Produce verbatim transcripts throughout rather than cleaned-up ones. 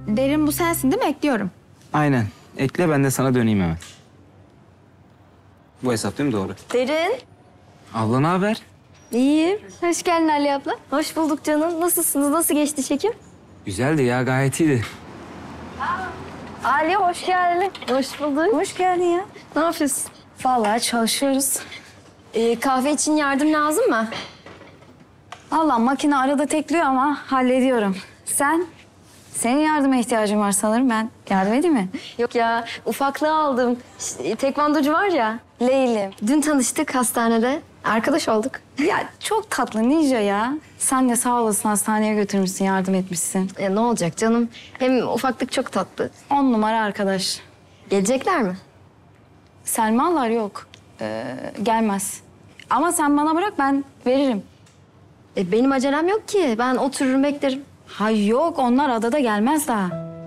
Derin bu sensin değil mi? Ekliyorum. Aynen. Ekle ben de sana döneyim hemen. Bu hesap değil mi? Doğru. Derin. Abla ne haber? İyiyim. Hoş geldin Ali abla. Hoş bulduk canım. Nasılsınız? Nasıl geçti çekim? Güzeldi ya, gayet iyiydi. Ali hoş geldin. Hoş bulduk. Hoş geldin ya. Ne yapıyorsun? Vallahi çalışıyoruz. Ee, kahve için yardım lazım mı? Allah makine arada tekliyor ama hallediyorum. Sen? Senin yardıma ihtiyacın var sanırım. Ben yardım edeyim mi? Yok ya, ufaklığı aldım. İşte, tekvandocu var ya. Leylim. Dün tanıştık hastanede. Arkadaş olduk. Ya çok tatlı Ninja ya. Sen de sağ olasın, hastaneye götürmüşsün, yardım etmişsin. Ya ne olacak canım? Hem ufaklık çok tatlı. On numara arkadaş. Gelecekler mi? Selmalar yok. Ee, gelmez. Ama sen bana bırak, ben veririm. E, benim acelem yok ki. Ben otururum beklerim. Ha yok, onlar adada gelmez daha.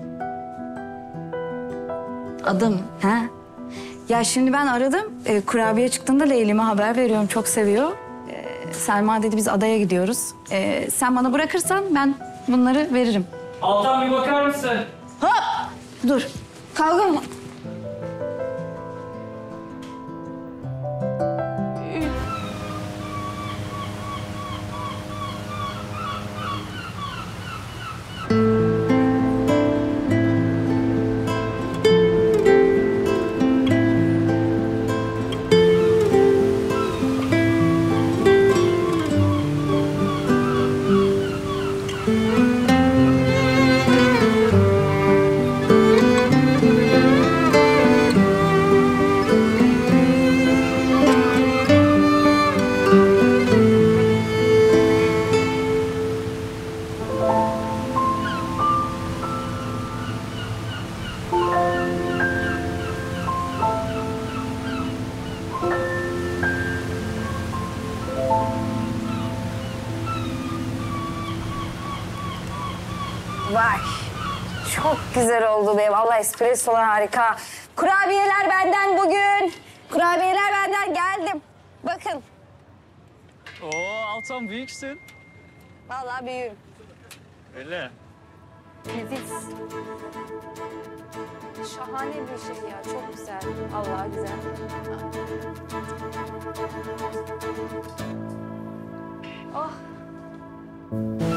Adım. Ha? Ya şimdi ben aradım. Ee, kurabiye çıktığında Leylim'e haber veriyorum. Çok seviyor. Ee, Selma dedi biz adaya gidiyoruz. Ee, sen bana bırakırsan ben bunları veririm. Altan bir bakar mısın? Hop! Dur. Kavga mı? Vay, çok güzel oldu be. Vallahi espressolar harika. Kurabiyeler benden bugün. Kurabiyeler benden, geldim. Bakın, Oo Altan büyüksün. vallahi büyüğüm. Öyle. Nefis. Şahane bir şey ya, çok güzel. Allah güzel. Oh.